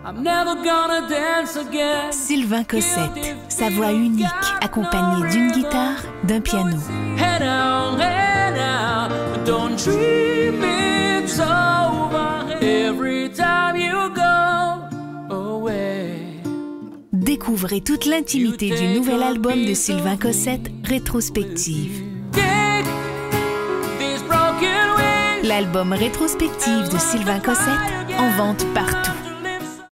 Sylvain Cossette, sa voix unique, accompagnée d'une guitare, d'un piano. Découvrez toute l'intimité du nouvel album de Sylvain Cossette, Rétrospective. L'album Rétrospective de Sylvain Cossette, en vente partout.